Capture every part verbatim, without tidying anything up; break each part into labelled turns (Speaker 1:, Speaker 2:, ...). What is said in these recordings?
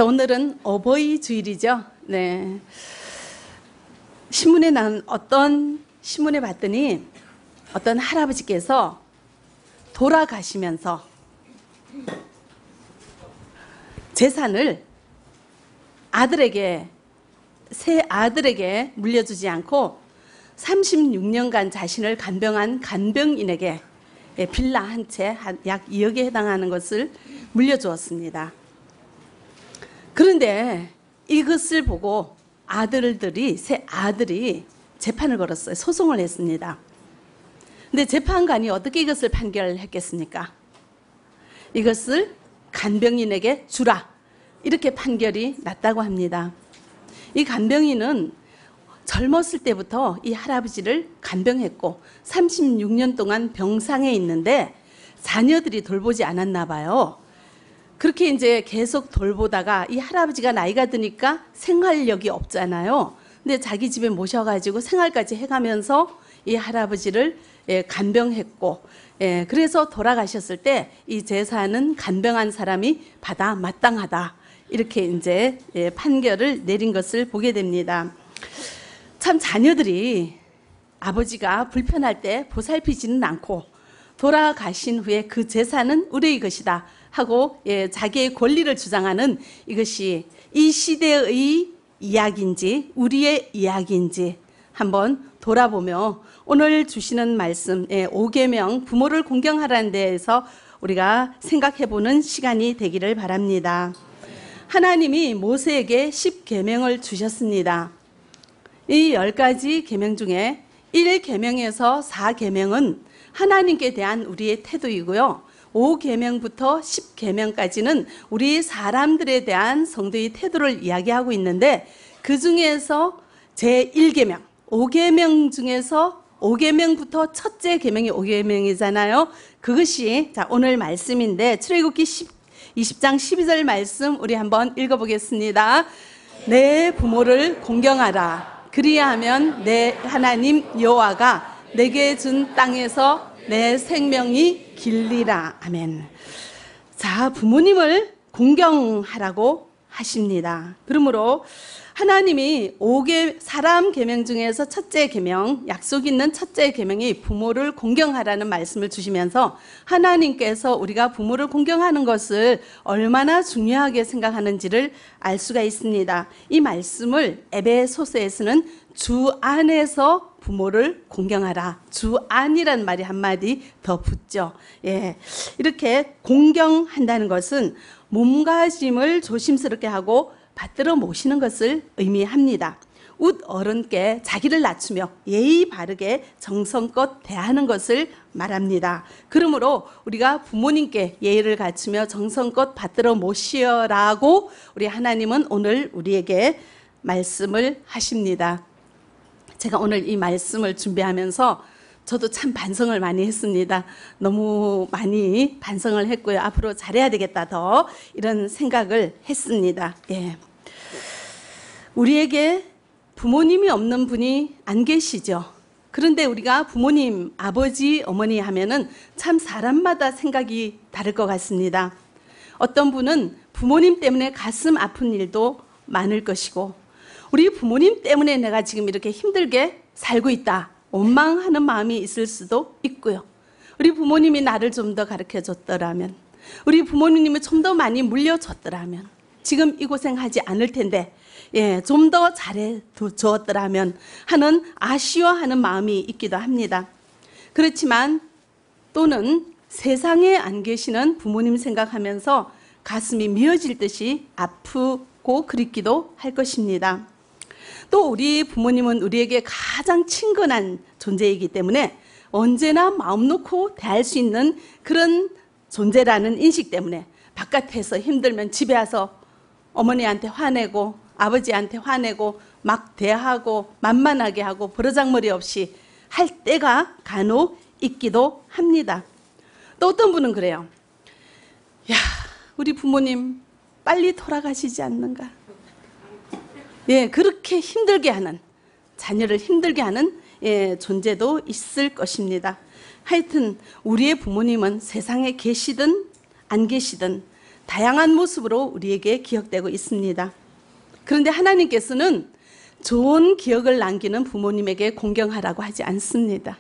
Speaker 1: 자, 오늘은 어버이 주일이죠. 네. 신문에 난 어떤 신문에 봤더니 어떤 할아버지께서 돌아가시면서 재산을 아들에게, 새 아들에게 물려주지 않고 삼십육 년간 자신을 간병한 간병인에게 빌라 한 채 약 이억에 해당하는 것을 물려주었습니다. 그런데 이것을 보고 아들들이, 새 아들이 재판을 걸었어요. 소송을 했습니다. 근데 재판관이 어떻게 이것을 판결했겠습니까? 이것을 간병인에게 주라, 이렇게 판결이 났다고 합니다. 이 간병인은 젊었을 때부터 이 할아버지를 간병했고 삼십육 년 동안 병상에 있는데 자녀들이 돌보지 않았나 봐요. 그렇게 이제 계속 돌보다가 이 할아버지가 나이가 드니까 생활력이 없잖아요. 근데 자기 집에 모셔가지고 생활까지 해가면서 이 할아버지를 예, 간병했고, 예, 그래서 돌아가셨을 때 이 재산은 간병한 사람이 받아 마땅하다, 이렇게 이제 예, 판결을 내린 것을 보게 됩니다. 참 자녀들이 아버지가 불편할 때 보살피지는 않고 돌아가신 후에 그 재산은 우리의 것이다 하고 예, 자기의 권리를 주장하는 이것이 이 시대의 이야기인지 우리의 이야기인지 한번 돌아보며 오늘 주시는 말씀 예, 오계명 부모를 공경하라는 데에서 우리가 생각해보는 시간이 되기를 바랍니다. 하나님이 모세에게 십 계명을 주셨습니다. 이 열 가지 계명 중에 일 계명에서 사 계명은 하나님께 대한 우리의 태도이고요. 오 계명부터 십 계명까지는 우리 사람들에 대한 성도의 태도를 이야기하고 있는데 그 중에서 제일 계명, 오 계명 중에서 오 계명부터 첫째 계명이 오 계명이잖아요. 그것이 자 오늘 말씀인데 출애굽기 이십 장 십이 절 말씀 우리 한번 읽어보겠습니다. 내 부모를 공경하라. 그리하면 내 하나님 여호와가 내게 준 땅에서 내 생명이 길리라. 아멘. 자, 부모님을 공경하라고 하십니다. 그러므로 하나님이 오 개 사람 계명 중에서 첫째 계명, 약속 있는 첫째 계명이 부모를 공경하라는 말씀을 주시면서 하나님께서 우리가 부모를 공경하는 것을 얼마나 중요하게 생각하는지를 알 수가 있습니다. 이 말씀을 에베소서에서는 주 안에서 부모를 공경하라. 주 안이라는 말이 한마디 더 붙죠. 예. 이렇게 공경한다는 것은 몸가짐을 조심스럽게 하고 받들어 모시는 것을 의미합니다. 웃 어른께 자기를 낮추며 예의 바르게 정성껏 대하는 것을 말합니다. 그러므로 우리가 부모님께 예의를 갖추며 정성껏 받들어 모시어라고 우리 하나님은 오늘 우리에게 말씀을 하십니다. 제가 오늘 이 말씀을 준비하면서 저도 참 반성을 많이 했습니다. 너무 많이 반성을 했고요. 앞으로 잘해야 되겠다 더 이런 생각을 했습니다. 예. 우리에게 부모님이 없는 분이 안 계시죠. 그런데 우리가 부모님, 아버지, 어머니 하면은 참 사람마다 생각이 다를 것 같습니다. 어떤 분은 부모님 때문에 가슴 아픈 일도 많을 것이고 우리 부모님 때문에 내가 지금 이렇게 힘들게 살고 있다, 원망하는 마음이 있을 수도 있고요. 우리 부모님이 나를 좀 더 가르쳐줬더라면, 우리 부모님이 좀 더 많이 물려줬더라면 지금 이 고생하지 않을 텐데 예, 좀 더 잘해주었더라면 하는 아쉬워하는 마음이 있기도 합니다. 그렇지만 또는 세상에 안 계시는 부모님 생각하면서 가슴이 미어질 듯이 아프고 그립기도 할 것입니다. 또 우리 부모님은 우리에게 가장 친근한 존재이기 때문에 언제나 마음 놓고 대할 수 있는 그런 존재라는 인식 때문에 바깥에서 힘들면 집에 와서 어머니한테 화내고 아버지한테 화내고 막 대하고 만만하게 하고 버르장머리 없이 할 때가 간혹 있기도 합니다. 또 어떤 분은 그래요. 야, 우리 부모님 빨리 돌아가시지 않는가. 예, 그렇게 힘들게 하는, 자녀를 힘들게 하는 예, 존재도 있을 것입니다. 하여튼 우리의 부모님은 세상에 계시든 안 계시든 다양한 모습으로 우리에게 기억되고 있습니다. 그런데 하나님께서는 좋은 기억을 남기는 부모님에게 공경하라고 하지 않습니다.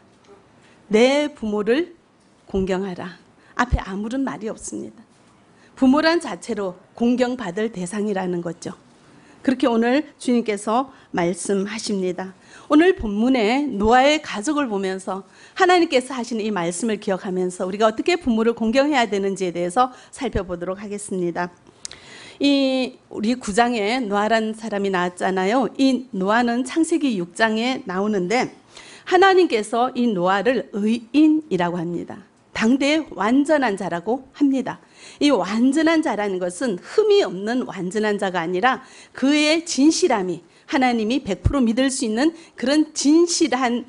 Speaker 1: 내 부모를 공경하라. 앞에 아무런 말이 없습니다. 부모란 자체로 공경받을 대상이라는 거죠. 그렇게 오늘 주님께서 말씀하십니다. 오늘 본문에 노아의 가족을 보면서 하나님께서 하시는 이 말씀을 기억하면서 우리가 어떻게 부모를 공경해야 되는지에 대해서 살펴보도록 하겠습니다. 이 우리 구 장에 노아라는 사람이 나왔잖아요. 이 노아는 창세기 육 장에 나오는데 하나님께서 이 노아를 의인이라고 합니다. 당대의 완전한 자라고 합니다. 이 완전한 자라는 것은 흠이 없는 완전한 자가 아니라 그의 진실함이 하나님이 백 퍼센트 믿을 수 있는 그런 진실한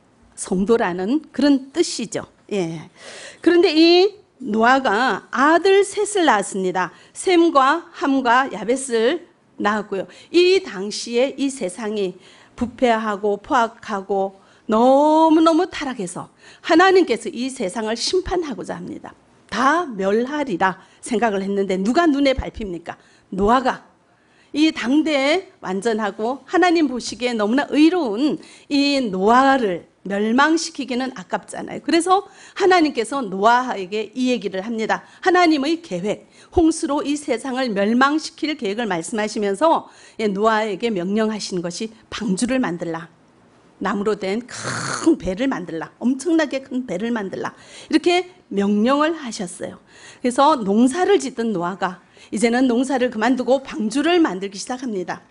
Speaker 1: 성도라는 그런 뜻이죠. 예. 그런데 이 노아가 아들 셋을 낳았습니다. 셈과 함과 야벳을 낳았고요. 이 당시에 이 세상이 부패하고 포악하고 너무너무 타락해서 하나님께서 이 세상을 심판하고자 합니다. 다 멸하리라 생각을 했는데 누가 눈에 밟힙니까? 노아가. 이 당대에 완전하고 하나님 보시기에 너무나 의로운 이 노아를 멸망시키기는 아깝잖아요. 그래서 하나님께서 노아에게 이 얘기를 합니다. 하나님의 계획, 홍수로 이 세상을 멸망시킬 계획을 말씀하시면서 노아에게 명령하신 것이 방주를 만들라. 나무로 된 큰 배를 만들라. 엄청나게 큰 배를 만들라. 이렇게 명령을 하셨어요. 그래서 농사를 짓던 노아가 이제는 농사를 그만두고 방주를 만들기 시작합니다.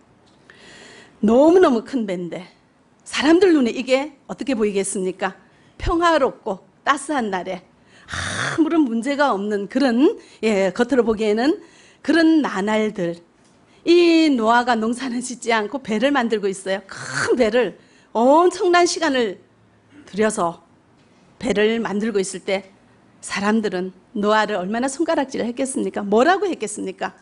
Speaker 1: 너무너무 큰 배인데 사람들 눈에 이게 어떻게 보이겠습니까? 평화롭고 따스한 날에 아무런 문제가 없는 그런, 예, 겉으로 보기에는 그런 나날들. 이 노아가 농사는 짓지 않고 배를 만들고 있어요. 큰 배를 엄청난 시간을 들여서 배를 만들고 있을 때 사람들은 노아를 얼마나 손가락질을 했겠습니까? 뭐라고 했겠습니까?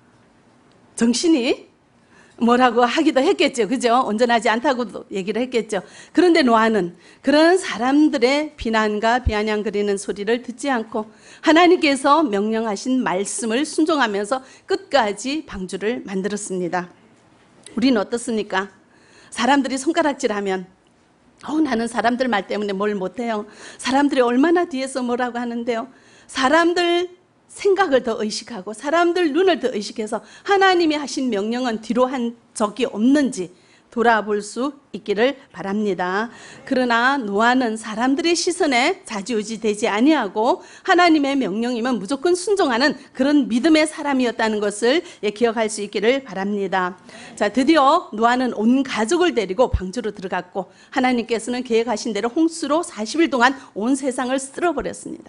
Speaker 1: 정신이 뭐라고 하기도 했겠죠. 그죠? 온전하지 않다고도 얘기를 했겠죠. 그런데 노아는 그런 사람들의 비난과 비아냥거리는 소리를 듣지 않고 하나님께서 명령하신 말씀을 순종하면서 끝까지 방주를 만들었습니다. 우리는 어떻습니까? 사람들이 손가락질하면 어, 나는 사람들 말 때문에 뭘 못해요. 사람들이 얼마나 뒤에서 뭐라고 하는데요. 사람들 생각을 더 의식하고 사람들 눈을 더 의식해서 하나님이 하신 명령은 뒤로 한 적이 없는지 돌아볼 수 있기를 바랍니다. 그러나 노아는 사람들의 시선에 좌지우지되지 아니하고 하나님의 명령이면 무조건 순종하는 그런 믿음의 사람이었다는 것을 기억할 수 있기를 바랍니다. 자, 드디어 노아는 온 가족을 데리고 방주로 들어갔고 하나님께서는 계획하신 대로 홍수로 사십 일 동안 온 세상을 쓸어버렸습니다.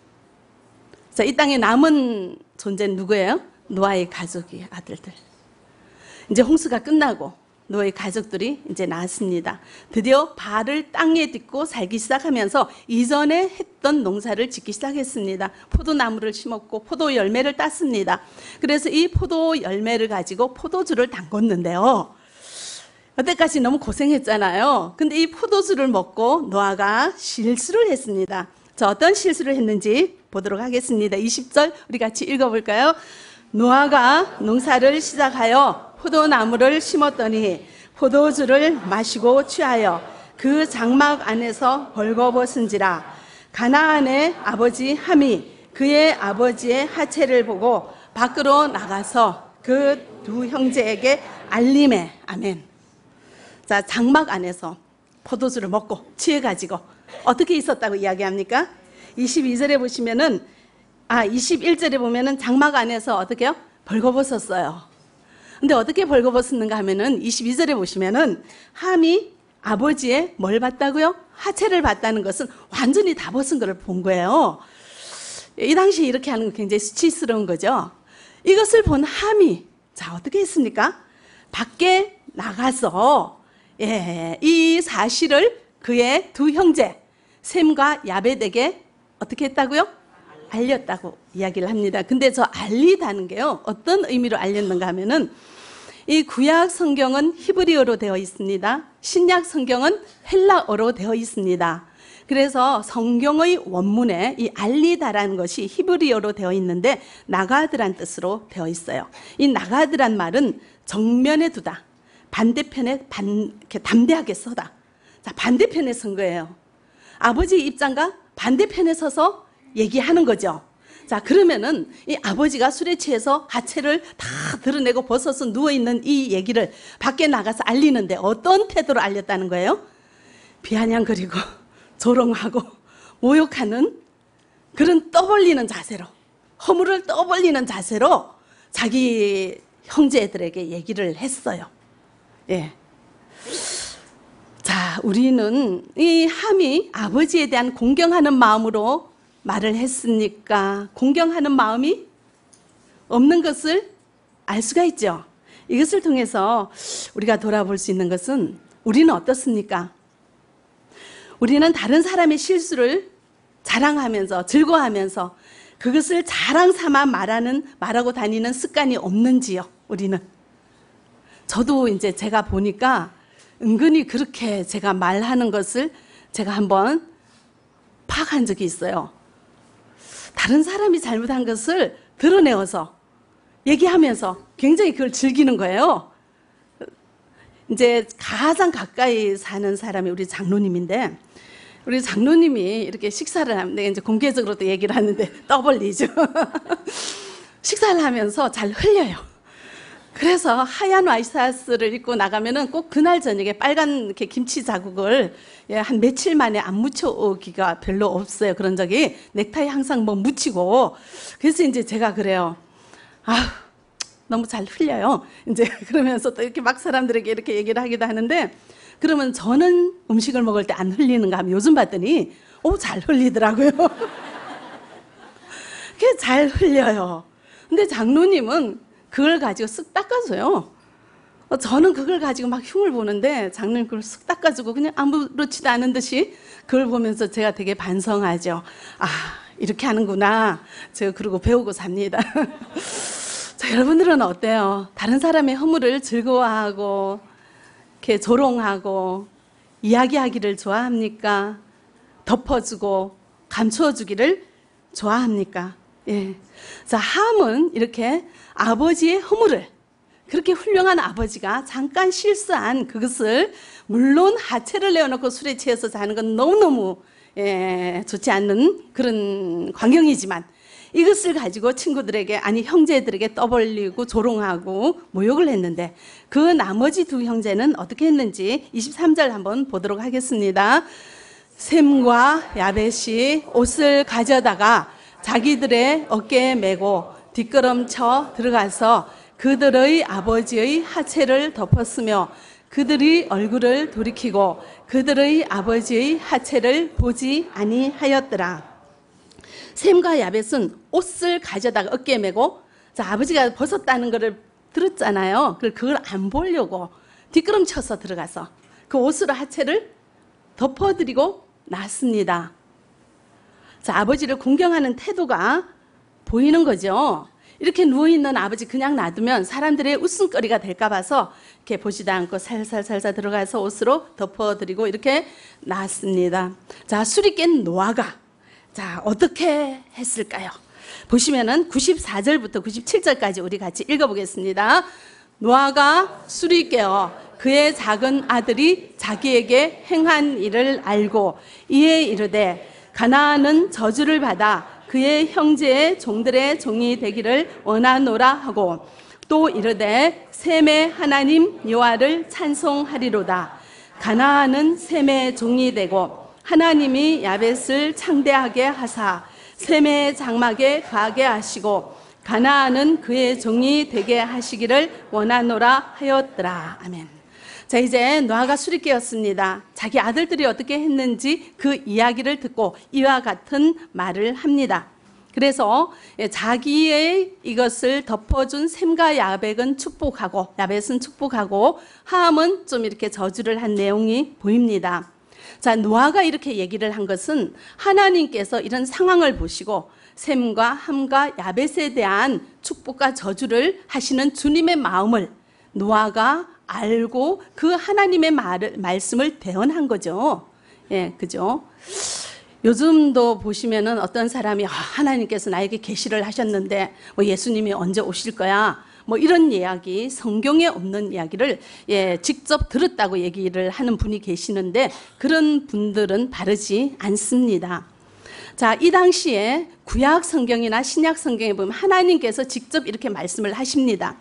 Speaker 1: 자, 이 땅에 남은 존재는 누구예요? 노아의 가족이 아들들. 이제 홍수가 끝나고 노아의 가족들이 이제 나왔습니다. 드디어 발을 땅에 딛고 살기 시작하면서 이전에 했던 농사를 짓기 시작했습니다. 포도나무를 심었고 포도 열매를 땄습니다. 그래서 이 포도 열매를 가지고 포도주를 담궜는데요. 여태까지 너무 고생했잖아요. 근데 이 포도주를 먹고 노아가 실수를 했습니다. 자, 어떤 실수를 했는지 보도록 하겠습니다. 이십 절 우리 같이 읽어볼까요? 노아가 농사를 시작하여 포도나무를 심었더니 포도주를 마시고 취하여 그 장막 안에서 벌거벗은지라. 가나안의 아버지 함이 그의 아버지의 하체를 보고 밖으로 나가서 그 두 형제에게 알림해. 아멘. 자, 장막 안에서 포도주를 먹고 취해가지고 어떻게 있었다고 이야기합니까? 이십이 절에 보시면은, 아, 이십일 절에 보면은 장막 안에서 어떻게 해요? 벌거벗었어요. 근데 어떻게 벌거벗었는가 하면은 이십이 절에 보시면은 함이 아버지의 뭘 봤다고요? 하체를 봤다는 것은 완전히 다 벗은 것을 본 거예요. 이 당시에 이렇게 하는 건 굉장히 수치스러운 거죠. 이것을 본 함이, 자, 어떻게 했습니까? 밖에 나가서, 예, 이 사실을 그의 두 형제, 셈과 야벳에게 어떻게 했다고요? 알렸다고 이야기를 합니다. 근데 저 알리다는 게요, 어떤 의미로 알렸는가 하면은 이 구약 성경은 히브리어로 되어 있습니다. 신약 성경은 헬라어로 되어 있습니다. 그래서 성경의 원문에 이 알리다라는 것이 히브리어로 되어 있는데 나가드란 뜻으로 되어 있어요. 이 나가드란 말은 정면에 두다, 반대편에 반, 이렇게 담대하게 서다. 자, 반대편에 선 거예요. 아버지 입장과 반대편에 서서 얘기하는 거죠. 자, 그러면은 이 아버지가 술에 취해서 하체를 다 드러내고 벗어서 누워있는 이 얘기를 밖에 나가서 알리는데 어떤 태도로 알렸다는 거예요? 비아냥거리고 조롱하고 모욕하는 그런 떠벌리는 자세로, 허물을 떠벌리는 자세로 자기 형제들에게 얘기를 했어요. 예. 자, 우리는 이 함이 아버지에 대한 공경하는 마음으로 말을 했습니까? 공경하는 마음이 없는 것을 알 수가 있죠. 이것을 통해서 우리가 돌아볼 수 있는 것은 우리는 어떻습니까? 우리는 다른 사람의 실수를 자랑하면서 즐거워하면서 그것을 자랑 삼아 말하는 말하고 다니는 습관이 없는지요? 우리는. 저도 이제 제가 보니까 은근히 그렇게 제가 말하는 것을 제가 한번 파악한 적이 있어요. 다른 사람이 잘못한 것을 드러내어서 얘기하면서 굉장히 그걸 즐기는 거예요. 이제 가장 가까이 사는 사람이 우리 장로님인데, 우리 장로님이 이렇게 식사를 하는데, 이제 공개적으로도 얘기를 하는데 떠벌리죠. 식사를 하면서 잘 흘려요. 그래서 하얀 와이셔츠를 입고 나가면은 꼭 그날 저녁에 빨간 이렇게 김치 자국을 예, 한 며칠 만에 안 묻혀오기가 별로 없어요. 그런 적이. 넥타이 항상 뭐 묻히고. 그래서 이제 제가 그래요. 아, 너무 잘 흘려요. 이제 그러면서 또 이렇게 막 사람들에게 이렇게 얘기를 하기도 하는데, 그러면 저는 음식을 먹을 때 안 흘리는가 하면 요즘 봤더니 오, 잘 흘리더라고요. 그게 잘 흘려요. 근데 장로님은 그걸 가지고 쓱 닦아줘요. 저는 그걸 가지고 막 흉을 보는데 장로님 그걸 쓱 닦아주고 그냥 아무렇지도 않은 듯이 그걸 보면서 제가 되게 반성하죠. 아, 이렇게 하는구나. 제가 그러고 배우고 삽니다. 자, 여러분들은 어때요? 다른 사람의 허물을 즐거워하고 이렇게 조롱하고 이야기하기를 좋아합니까? 덮어주고 감추어주기를 좋아합니까? 예. 자, 함은 이렇게 아버지의 허물을, 그렇게 훌륭한 아버지가 잠깐 실수한 그것을, 물론 하체를 내어놓고 술에 취해서 자는 건 너무너무 예, 좋지 않는 그런 광경이지만, 이것을 가지고 친구들에게, 아니 형제들에게 떠벌리고 조롱하고 모욕을 했는데, 그 나머지 두 형제는 어떻게 했는지 이십삼 절 한번 보도록 하겠습니다. 셈과 야벳이 옷을 가져다가 자기들의 어깨에 메고 뒷걸음쳐 들어가서 그들의 아버지의 하체를 덮었으며 그들이 얼굴을 돌이키고 그들의 아버지의 하체를 보지 아니하였더라. 셈과 야벳은 옷을 가져다가 어깨에 메고, 자, 아버지가 벗었다는 것을 들었잖아요. 그걸 안 보려고 뒷걸음쳐서 들어가서 그 옷으로 하체를 덮어드리고 났습니다. 자, 아버지를 공경하는 태도가 보이는 거죠. 이렇게 누워있는 아버지 그냥 놔두면 사람들의 웃음거리가 될까 봐서 이렇게 보지도 않고 살살살살 들어가서 옷으로 덮어드리고 이렇게 놨습니다. 자, 술이 깬 노아가 자, 어떻게 했을까요? 보시면은 구십사 절부터 구십칠 절까지 우리 같이 읽어보겠습니다. 노아가 술이 깨어 그의 작은 아들이 자기에게 행한 일을 알고 이에 이르되 가나안은 저주를 받아 그의 형제의 종들의 종이 되기를 원하노라 하고, 또 이르되 셈의 하나님 여호와를 찬송하리로다. 가나안은 셈의 종이 되고 하나님이 야벳을 창대하게 하사 셈의 장막에 가게 하시고 가나안은 그의 종이 되게 하시기를 원하노라 하였더라. 아멘. 자, 이제 노아가 술이 깨었습니다. 자기 아들들이 어떻게 했는지 그 이야기를 듣고 이와 같은 말을 합니다. 그래서 자기의 이것을 덮어준 셈과 야벳은 축복하고, 야벳은 축복하고 함은 좀 이렇게 저주를 한 내용이 보입니다. 자, 노아가 이렇게 얘기를 한 것은 하나님께서 이런 상황을 보시고 셈과 함과 야벳에 대한 축복과 저주를 하시는 주님의 마음을 노아가 알고 그 하나님의 말을, 말씀을 대언한 거죠. 예, 그죠? 요즘도 보시면은 어떤 사람이 아, 하나님께서 나에게 계시를 하셨는데 뭐 예수님이 언제 오실 거야? 뭐 이런 이야기, 성경에 없는 이야기를 예, 직접 들었다고 얘기를 하는 분이 계시는데 그런 분들은 바르지 않습니다. 자, 이 당시에 구약 성경이나 신약 성경에 보면 하나님께서 직접 이렇게 말씀을 하십니다.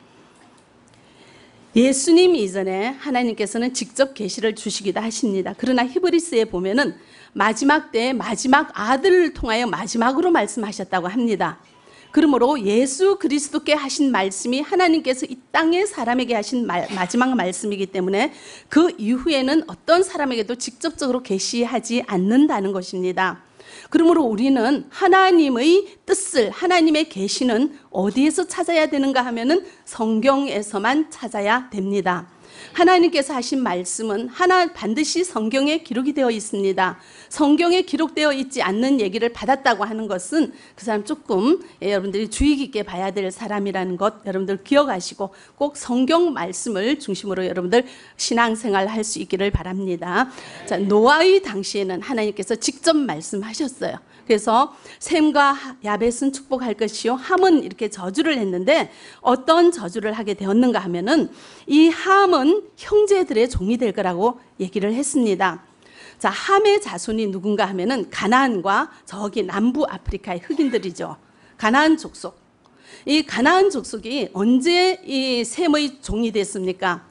Speaker 1: 예수님 이전에 하나님께서는 직접 계시를 주시기도 하십니다. 그러나 히브리스에 보면은 마지막 때에 마지막 아들을 통하여 마지막으로 말씀하셨다고 합니다. 그러므로 예수 그리스도께 하신 말씀이 하나님께서 이 땅의 사람에게 하신 말, 마지막 말씀이기 때문에 그 이후에는 어떤 사람에게도 직접적으로 계시하지 않는다는 것입니다. 그러므로 우리는 하나님의 뜻을, 하나님의 계시는 어디에서 찾아야 되는가 하면은 성경에서만 찾아야 됩니다. 하나님께서 하신 말씀은 하나 반드시 성경에 기록이 되어 있습니다. 성경에 기록되어 있지 않는 얘기를 받았다고 하는 것은 그 사람 조금 예, 여러분들이 주의 깊게 봐야 될 사람이라는 것 여러분들 기억하시고 꼭 성경 말씀을 중심으로 여러분들 신앙생활 할 수 있기를 바랍니다. 자, 노아의 당시에는 하나님께서 직접 말씀하셨어요. 그래서 셈과 야벳은 축복할 것이요 함은 이렇게 저주를 했는데 어떤 저주를 하게 되었는가 하면은 이 함은 형제들의 종이 될 거라고 얘기를 했습니다. 자, 함의 자손이 누군가 하면은 가나안과 저기 남부 아프리카의 흑인들이죠. 가나안 족속. 이 가나안 족속이 언제 이 셈의 종이 됐습니까?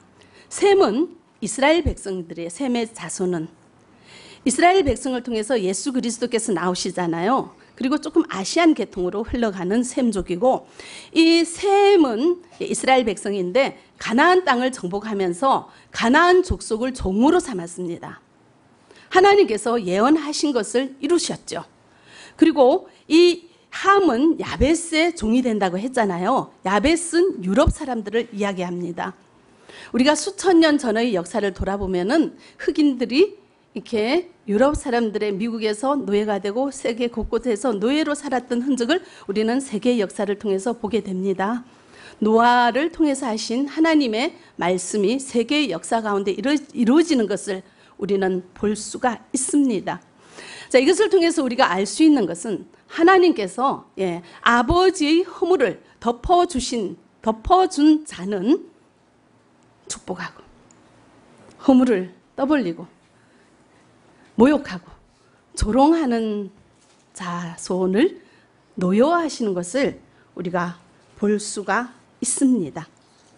Speaker 1: 셈은 이스라엘 백성들의 셈의 자손은 이스라엘 백성을 통해서 예수 그리스도께서 나오시잖아요. 그리고 조금 아시안 계통으로 흘러가는 셈족이고 이 셈은 이스라엘 백성인데 가나안 땅을 정복하면서 가나안 족속을 종으로 삼았습니다. 하나님께서 예언하신 것을 이루셨죠. 그리고 이 함은 야벳의 종이 된다고 했잖아요. 야벳은 유럽 사람들을 이야기합니다. 우리가 수천 년 전의 역사를 돌아보면은 흑인들이 이렇게 유럽 사람들의 미국에서 노예가 되고 세계 곳곳에서 노예로 살았던 흔적을 우리는 세계의 역사를 통해서 보게 됩니다. 노아를 통해서 하신 하나님의 말씀이 세계의 역사 가운데 이루, 이루어지는 것을 우리는 볼 수가 있습니다. 자, 이것을 통해서 우리가 알 수 있는 것은 하나님께서 예, 아버지의 허물을 덮어주신, 덮어준 자는 축복하고 허물을 떠벌리고 모욕하고 조롱하는 자손을 노여워하시는 것을 우리가 볼 수가 있습니다.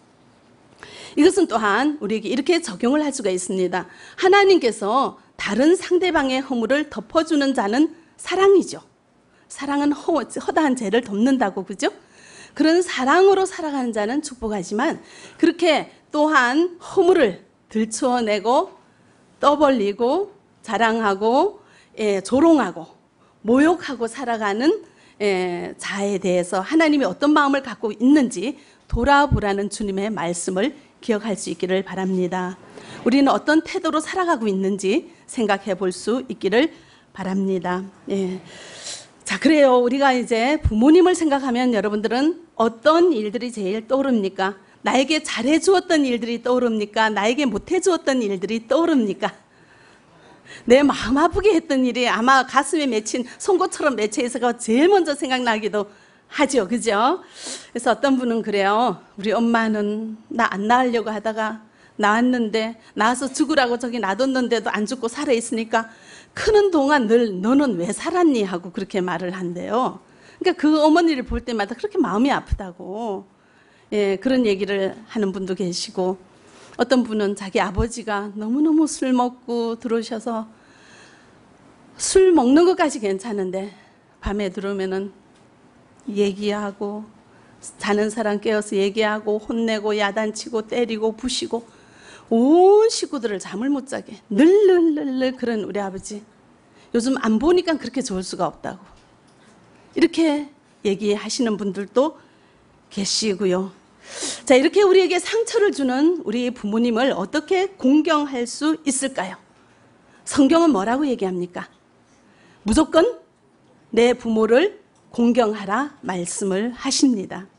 Speaker 1: 이것은 또한 우리에게 이렇게 적용을 할 수가 있습니다. 하나님께서 다른 상대방의 허물을 덮어주는 자는 사랑이죠. 사랑은 허, 허다한 죄를 덮는다고, 그죠? 그런 사랑으로 살아가는 자는 축복하지만 그렇게 또한 허물을 들추어내고 떠벌리고 자랑하고 예, 조롱하고 모욕하고 살아가는 예, 자에 대해서 하나님이 어떤 마음을 갖고 있는지 돌아보라는 주님의 말씀을 기억할 수 있기를 바랍니다. 우리는 어떤 태도로 살아가고 있는지 생각해 볼 수 있기를 바랍니다. 예. 자, 그래요. 우리가 이제 부모님을 생각하면 여러분들은 어떤 일들이 제일 떠오릅니까? 나에게 잘해 주었던 일들이 떠오릅니까? 나에게 못해 주었던 일들이 떠오릅니까? 내 마음 아프게 했던 일이 아마 가슴에 맺힌 송곳처럼 맺혀있어서 제일 먼저 생각나기도 하죠. 그죠? 그래서 어떤 분은 그래요. 우리 엄마는 나 안 낳으려고 하다가 낳았는데 낳아서 죽으라고 저기 놔뒀는데도 안 죽고 살아있으니까 크는 동안 늘 너는 왜 살았니? 하고 그렇게 말을 한대요. 그러니까 그 어머니를 볼 때마다 그렇게 마음이 아프다고 예, 그런 얘기를 하는 분도 계시고 어떤 분은 자기 아버지가 너무너무 술 먹고 들어오셔서 술 먹는 것까지 괜찮은데 밤에 들어오면은 얘기하고 자는 사람 깨워서 얘기하고 혼내고 야단치고 때리고 부시고 온 식구들을 잠을 못 자게 늘늘늘늘 그런 우리 아버지 요즘 안 보니까 그렇게 좋을 수가 없다고 이렇게 얘기하시는 분들도 계시고요. 자, 이렇게 우리에게 상처를 주는 우리 부모님을 어떻게 공경할 수 있을까요? 성경은 뭐라고 얘기합니까? 무조건 내 부모를 공경하라 말씀을 하십니다.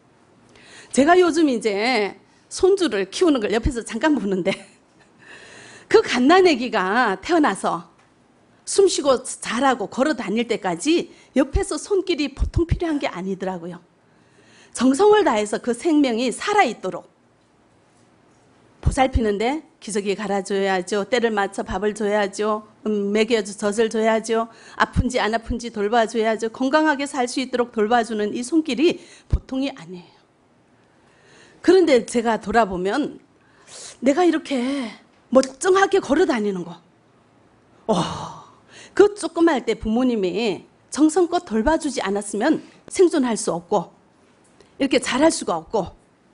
Speaker 1: 제가 요즘 이제 손주를 키우는 걸 옆에서 잠깐 보는데 그 갓난아기가 태어나서 숨쉬고 자라고 걸어 다닐 때까지 옆에서 손길이 보통 필요한 게 아니더라고요. 정성을 다해서 그 생명이 살아있도록 보살피는데 기저귀 갈아줘야죠. 때를 맞춰 밥을 줘야죠. 음, 먹여줘, 젖을 줘야죠. 아픈지 안 아픈지 돌봐줘야죠. 건강하게 살 수 있도록 돌봐주는 이 손길이 보통이 아니에요. 그런데 제가 돌아보면 내가 이렇게 멀쩡하게 걸어 다니는 거, 와, 그 조그마할 때 부모님이 정성껏 돌봐주지 않았으면 생존할 수 없고 이렇게 잘할 수가 없고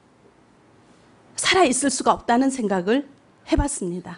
Speaker 1: 살아있을 수가 없다는 생각을 해봤습니다.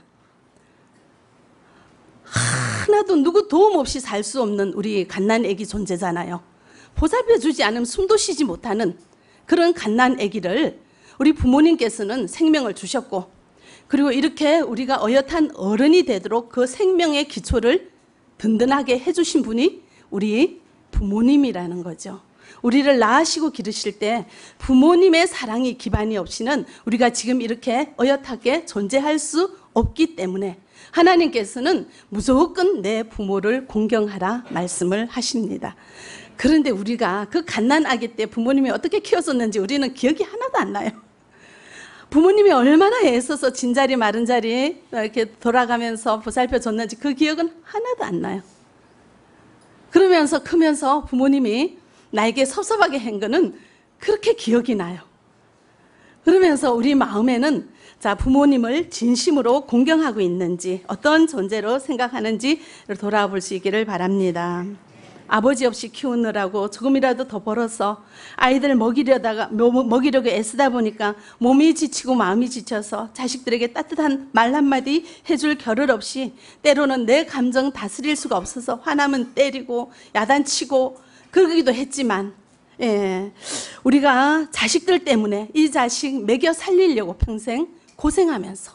Speaker 1: 하나도 누구 도움 없이 살 수 없는 우리 갓난아기 존재잖아요. 보살펴주지 않으면 숨도 쉬지 못하는 그런 갓난아기를 우리 부모님께서는 생명을 주셨고, 그리고 이렇게 우리가 어엿한 어른이 되도록 그 생명의 기초를 든든하게 해주신 분이 우리 부모님이라는 거죠. 우리를 낳으시고 기르실 때 부모님의 사랑이 기반이 없이는 우리가 지금 이렇게 어엿하게 존재할 수 없기 때문에 하나님께서는 무조건 내 부모를 공경하라 말씀을 하십니다. 그런데 우리가 그 갓난아기 때 부모님이 어떻게 키웠었는지 우리는 기억이 하나도 안 나요. 부모님이 얼마나 애써서 진자리 마른 자리 이렇게 돌아가면서 보살펴 줬는지 그 기억은 하나도 안 나요. 그러면서 크면서 부모님이 나에게 섭섭하게 한 거는 그렇게 기억이 나요. 그러면서 우리 마음에는 자, 부모님을 진심으로 공경하고 있는지, 어떤 존재로 생각하는지를 돌아볼 수 있기를 바랍니다. 아버지 없이 키우느라고 조금이라도 더 벌어서 아이들 먹이려다가 먹이려고 애쓰다 보니까 몸이 지치고 마음이 지쳐서 자식들에게 따뜻한 말 한마디 해줄 겨를 없이 때로는 내 감정 다스릴 수가 없어서 화나면 때리고 야단치고 그러기도 했지만, 예, 우리가 자식들 때문에 이 자식 먹여 살리려고 평생 고생하면서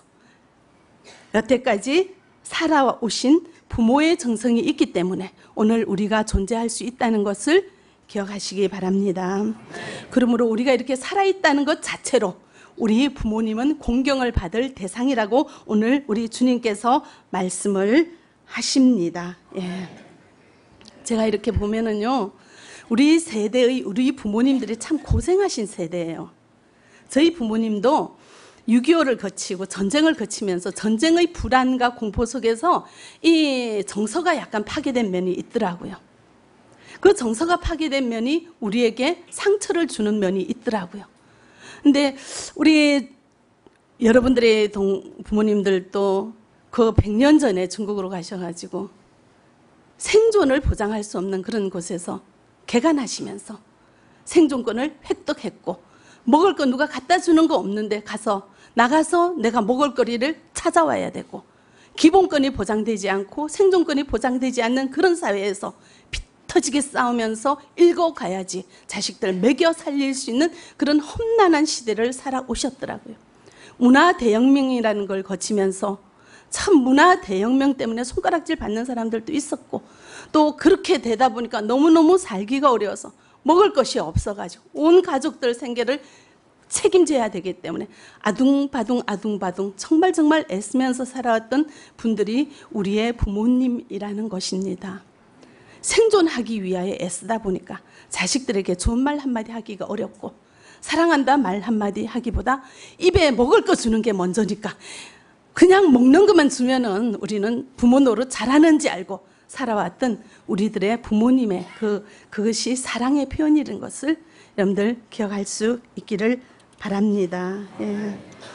Speaker 1: 여태까지 살아오신 부모의 정성이 있기 때문에 오늘 우리가 존재할 수 있다는 것을 기억하시기 바랍니다. 그러므로 우리가 이렇게 살아있다는 것 자체로 우리 부모님은 공경을 받을 대상이라고 오늘 우리 주님께서 말씀을 하십니다. 예. 제가 이렇게 보면은요, 우리 세대의 우리 부모님들이 참 고생하신 세대예요. 저희 부모님도 육이오를 거치고 전쟁을 거치면서 전쟁의 불안과 공포 속에서 이 정서가 약간 파괴된 면이 있더라고요. 그 정서가 파괴된 면이 우리에게 상처를 주는 면이 있더라고요. 근데 우리 여러분들의 동, 부모님들도 그 백 년 전에 중국으로 가셔가지고 생존을 보장할 수 없는 그런 곳에서 개간하시면서 생존권을 획득했고, 먹을 거 누가 갖다 주는 거 없는데 가서 나가서 내가 먹을 거리를 찾아와야 되고, 기본권이 보장되지 않고 생존권이 보장되지 않는 그런 사회에서 피 터지게 싸우면서 읽어가야지 자식들 먹여 살릴 수 있는 그런 험난한 시대를 살아오셨더라고요. 문화 대혁명이라는 걸 거치면서 참 문화 대혁명 때문에 손가락질 받는 사람들도 있었고, 또 그렇게 되다 보니까 너무너무 살기가 어려워서 먹을 것이 없어가지고 온 가족들 생계를 책임져야 되기 때문에 아둥바둥 아둥바둥 정말 정말 애쓰면서 살아왔던 분들이 우리의 부모님이라는 것입니다. 생존하기 위하여 애쓰다 보니까 자식들에게 좋은 말 한마디 하기가 어렵고, 사랑한다 말 한마디 하기보다 입에 먹을 거 주는 게 먼저니까 그냥 먹는 것만 주면은 우리는 부모 노릇 잘하는지 알고 살아왔던 우리들의 부모님의 그, 그것이 사랑의 표현이라는 것을 여러분들 기억할 수 있기를 바랍니다. 예.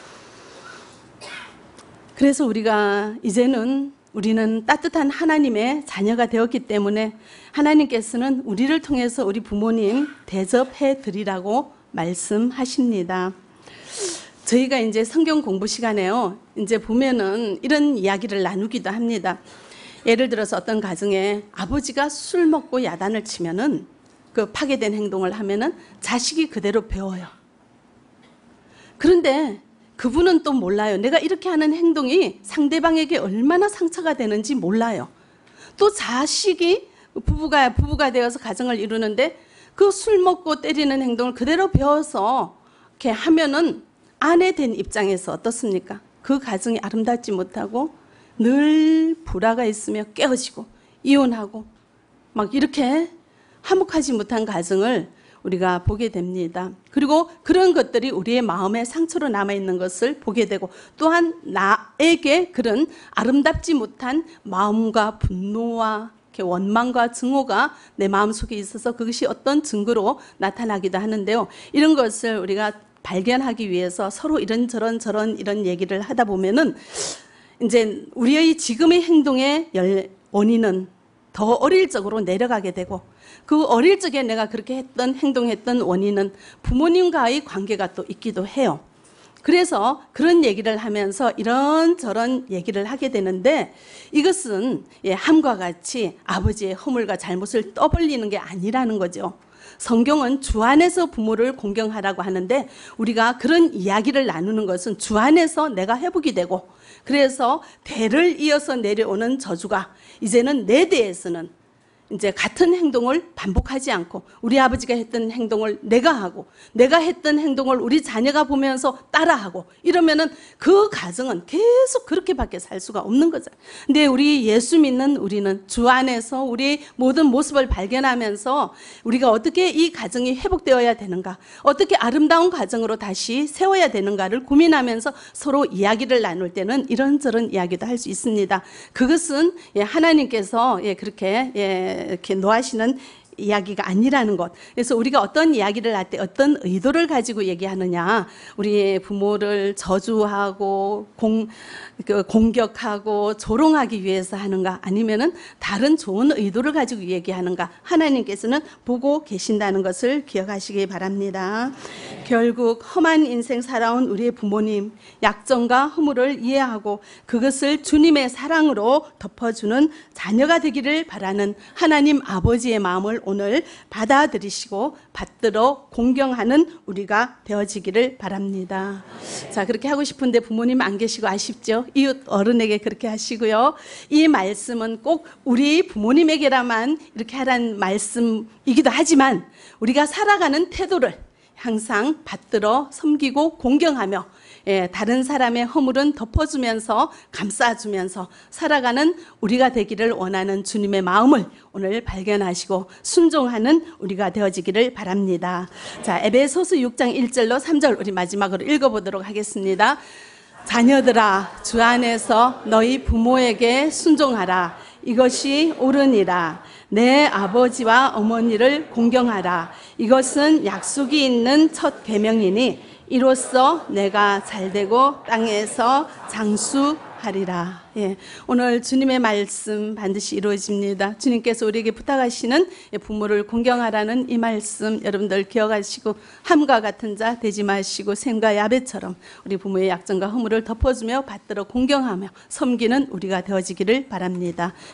Speaker 1: 그래서 우리가 이제는 우리는 따뜻한 하나님의 자녀가 되었기 때문에 하나님께서는 우리를 통해서 우리 부모님 대접해 드리라고 말씀하십니다. 저희가 이제 성경 공부 시간에요, 이제 보면은 이런 이야기를 나누기도 합니다. 예를 들어서 어떤 가정에 아버지가 술 먹고 야단을 치면은, 그 파괴된 행동을 하면은 자식이 그대로 배워요. 그런데 그분은 또 몰라요. 내가 이렇게 하는 행동이 상대방에게 얼마나 상처가 되는지 몰라요. 또 자식이 부부가 부부가 되어서 가정을 이루는데 그 술 먹고 때리는 행동을 그대로 배워서 이렇게 하면은 아내 된 입장에서 어떻습니까? 그 가정이 아름답지 못하고 늘 불화가 있으며 깨어지고 이혼하고 막 이렇게 화목하지 못한 가정을 우리가 보게 됩니다. 그리고 그런 것들이 우리의 마음에 상처로 남아있는 것을 보게 되고, 또한 나에게 그런 아름답지 못한 마음과 분노와 원망과 증오가 내 마음속에 있어서 그것이 어떤 증거로 나타나기도 하는데요. 이런 것을 우리가 발견하기 위해서 서로 이런저런 저런 이런 얘기를 하다 보면은 이제 우리의 지금의 행동의 원인은 더 어릴 적으로 내려가게 되고, 그 어릴 적에 내가 그렇게 했던 행동했던 원인은 부모님과의 관계가 또 있기도 해요. 그래서 그런 얘기를 하면서 이런저런 얘기를 하게 되는데, 이것은 함과 같이 아버지의 허물과 잘못을 떠벌리는 게 아니라는 거죠. 성경은 주 안에서 부모를 공경하라고 하는데, 우리가 그런 이야기를 나누는 것은 주 안에서 내가 회복이 되고, 그래서 대를 이어서 내려오는 저주가 이제는 내 대에서는 이제 같은 행동을 반복하지 않고, 우리 아버지가 했던 행동을 내가 하고, 내가 했던 행동을 우리 자녀가 보면서 따라하고, 이러면은 그 가정은 계속 그렇게밖에 살 수가 없는 거죠. 근데 우리 예수 믿는 우리는 주 안에서 우리 모든 모습을 발견하면서 우리가 어떻게 이 가정이 회복되어야 되는가, 어떻게 아름다운 가정으로 다시 세워야 되는가를 고민하면서 서로 이야기를 나눌 때는 이런저런 이야기도 할 수 있습니다. 그것은 하나님께서 그렇게 이렇게 노하시는 이야기가 아니라는 것. 그래서 우리가 어떤 이야기를 할 때 어떤 의도를 가지고 얘기하느냐, 우리 부모를 저주하고 공, 그 공격하고 조롱하기 위해서 하는가, 아니면은 다른 좋은 의도를 가지고 얘기하는가, 하나님께서는 보고 계신다는 것을 기억하시기 바랍니다. 결국 험한 인생 살아온 우리의 부모님, 약점과 허물을 이해하고 그것을 주님의 사랑으로 덮어주는 자녀가 되기를 바라는 하나님 아버지의 마음을 오늘 받아들이시고 받들어 공경하는 우리가 되어지기를 바랍니다. 자, 그렇게 하고 싶은데 부모님 안 계시고 아쉽죠? 이웃 어른에게 그렇게 하시고요. 이 말씀은 꼭 우리 부모님에게라만 이렇게 하라는 말씀이기도 하지만, 우리가 살아가는 태도를 항상 받들어 섬기고 공경하며, 예, 다른 사람의 허물은 덮어주면서 감싸주면서 살아가는 우리가 되기를 원하는 주님의 마음을 오늘 발견하시고 순종하는 우리가 되어지기를 바랍니다. 자, 에베소서 육 장 일 절로 삼 절 우리 마지막으로 읽어보도록 하겠습니다. 자녀들아, 주 안에서 너희 부모에게 순종하라. 이것이 옳으니라. 내 아버지와 어머니를 공경하라. 이것은 약속이 있는 첫 계명이니 이로써 내가 잘되고 땅에서 장수하리라. 예, 오늘 주님의 말씀 반드시 이루어집니다. 주님께서 우리에게 부탁하시는 부모를 공경하라는 이 말씀 여러분들 기억하시고, 함과 같은 자 되지 마시고 샘과 야베처럼 우리 부모의 약점과 허물을 덮어주며 받들어 공경하며 섬기는 우리가 되어지기를 바랍니다.